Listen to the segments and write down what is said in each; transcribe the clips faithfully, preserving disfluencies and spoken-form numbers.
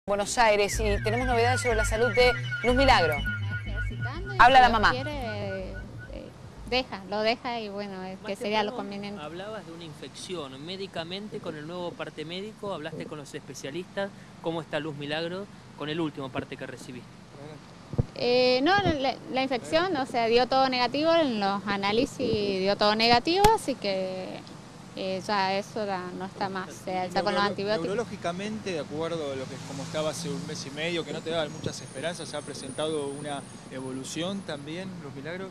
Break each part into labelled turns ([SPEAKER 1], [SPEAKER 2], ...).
[SPEAKER 1] Buenos Aires y tenemos novedades sobre la salud de Luz Milagro.
[SPEAKER 2] Habla
[SPEAKER 1] la mamá.
[SPEAKER 2] Quiere, eh, deja, lo deja y bueno, es que sería lo conveniente.
[SPEAKER 3] Hablabas de una infección médicamente con el nuevo parte médico, hablaste con los especialistas. ¿Cómo está Luz Milagro con el último parte que recibiste?
[SPEAKER 2] Eh, no, la, la infección, o sea, dio todo negativo, en los análisis dio todo negativo, así que eh, ya eso ya no está más, o sea, ya con los antibióticos.
[SPEAKER 4] Neurológicamente, de acuerdo a lo que como estaba hace un mes y medio, que no te daban muchas esperanzas, ¿se ha presentado una evolución también, Los Milagros?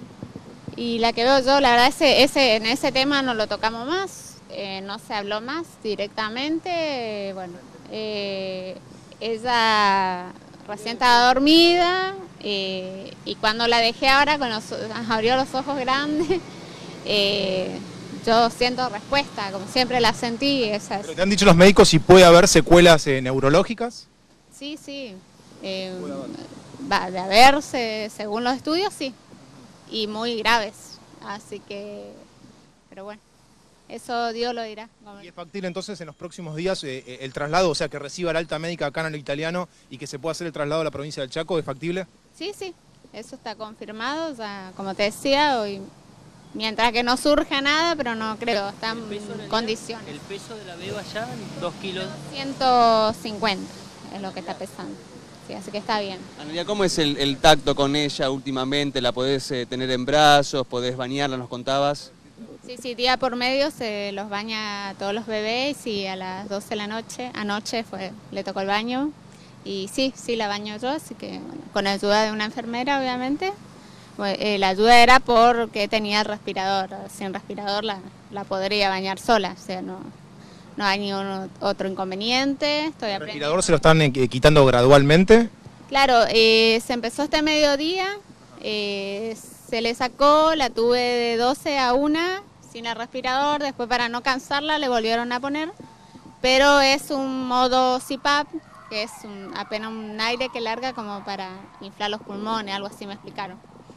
[SPEAKER 2] Y la que veo yo, la verdad, ese, ese, en ese tema no lo tocamos más, eh, no se habló más directamente, bueno, eh, ella recién estaba dormida eh, y cuando la dejé ahora, con los, abrió los ojos grandes, eh, yo siento respuesta, como siempre la sentí. Esas.
[SPEAKER 5] ¿Pero te han dicho los médicos si puede haber secuelas eh, neurológicas?
[SPEAKER 2] Sí, sí, eh, va de haberse, según los estudios, sí, y muy graves, así que, pero bueno. Eso Dios lo dirá.
[SPEAKER 5] ¿Y es factible entonces en los próximos días eh, el traslado, o sea, que reciba la alta médica acá en el italiano y que se pueda hacer el traslado a la provincia del Chaco? ¿Es factible?
[SPEAKER 2] Sí, sí, eso está confirmado, ya, como te decía, hoy, mientras que no surja nada, pero no creo, está en condiciones.
[SPEAKER 3] ¿El peso de la beba ya? ¿Dos kilos?
[SPEAKER 2] ciento cincuenta es lo que está pesando, sí, así que está bien.
[SPEAKER 6] Analia, ¿cómo es el, el tacto con ella últimamente? ¿La podés eh, tener en brazos? ¿Podés bañarla? ¿Nos contabas?
[SPEAKER 2] Sí, sí, día por medio se los baña a todos los bebés y a las doce de la noche, anoche fue, le tocó el baño y sí, sí la baño yo, así que bueno, con la ayuda de una enfermera obviamente. Bueno, eh, la ayuda era porque tenía el respirador, sin respirador la, la podría bañar sola, o sea, no, no hay ningún otro inconveniente. Estoy
[SPEAKER 5] ¿El respirador se lo están eh, quitando gradualmente?
[SPEAKER 2] Claro, eh, se empezó este mediodía, eh, se le sacó, la tuve de doce a una sin el respirador, después para no cansarla le volvieron a poner, pero es un modo C PAP, que es un, apenas un aire que larga como para inflar los pulmones, algo así me explicaron.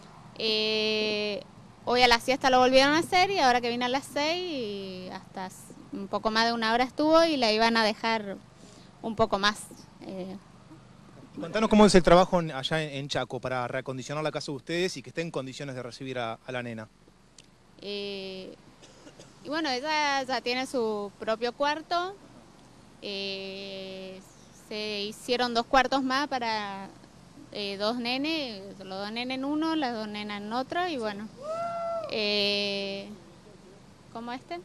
[SPEAKER 2] Eh, hoy a la siesta lo volvieron a hacer y ahora que vine a las seis y hasta un poco más de una hora estuvo y la iban a dejar un poco más. Eh,
[SPEAKER 5] Contanos cómo es el trabajo allá en Chaco para reacondicionar la casa de ustedes y que esté en condiciones de recibir a, a la nena.
[SPEAKER 2] Eh, y bueno, ella ya tiene su propio cuarto, eh, se hicieron dos cuartos más para eh, dos nenes, los dos nenes en uno, las dos nenas en otro y bueno, eh, ¿cómo este?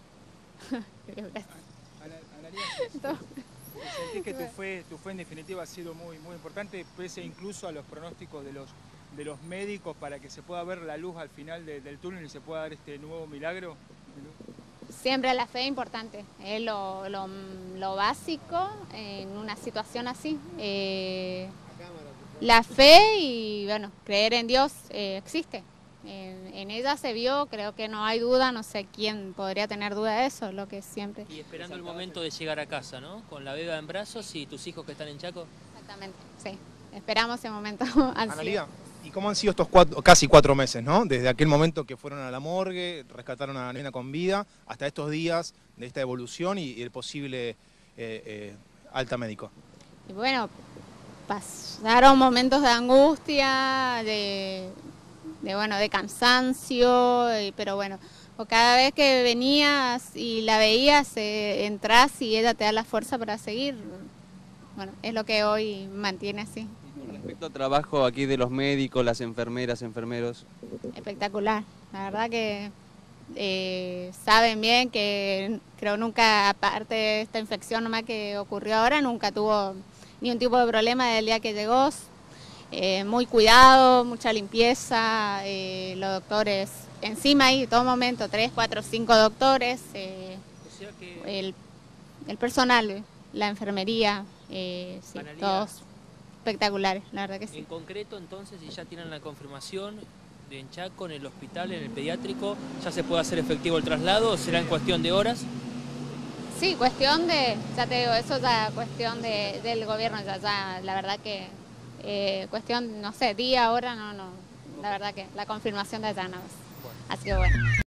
[SPEAKER 4] ¿Sentís que tu fe, tu fe en definitiva ha sido muy, muy importante, pese incluso a los pronósticos de los, de los médicos para que se pueda ver la luz al final de, del túnel y se pueda dar este nuevo milagro?
[SPEAKER 2] Siempre la fe es importante, es lo, lo, lo básico en una situación así. Eh, la fe y bueno, creer en Dios eh, existe. En, en ella se vio, creo que no hay duda, no sé quién podría tener duda de eso, lo que siempre...
[SPEAKER 3] Y esperando el momento de llegar a casa, ¿no? Con la beba en brazos y tus hijos que están en Chaco.
[SPEAKER 2] Exactamente, sí. Esperamos ese momento
[SPEAKER 5] Analia, ¿y cómo han sido estos cuatro, casi cuatro meses, ¿no? Desde aquel momento que fueron a la morgue, rescataron a la nena con vida, hasta estos días de esta evolución y, y el posible eh, eh, alta médico.
[SPEAKER 2] Y bueno, pasaron momentos de angustia, de... de bueno, de cansancio, y, pero bueno, o cada vez que venías y la veías, eh, entras y ella te da la fuerza para seguir. Bueno, es lo que hoy mantiene así.
[SPEAKER 6] Y con respecto al trabajo aquí de los médicos, las enfermeras, enfermeros.
[SPEAKER 2] Espectacular, la verdad que eh, saben bien que creo nunca, aparte de esta infección nomás que ocurrió ahora, nunca tuvo ni un tipo de problema desde el día que llegó. Eh, muy cuidado, mucha limpieza, eh, los doctores encima ahí, todo momento, tres, cuatro, cinco doctores, eh,
[SPEAKER 3] o sea que...
[SPEAKER 2] el, el personal, la enfermería, eh, sí, todos espectaculares, la verdad que sí.
[SPEAKER 3] En concreto entonces, si ya tienen la confirmación de en Chaco, en el hospital, en el pediátrico, ¿ya se puede hacer efectivo el traslado o será en cuestión de horas?
[SPEAKER 2] Sí, cuestión de, ya te digo, eso ya cuestión de, del gobierno, ya, ya la verdad que... Eh, cuestión, no sé, día, hora, no, no, la verdad que la confirmación de allá nada más. Así que bueno.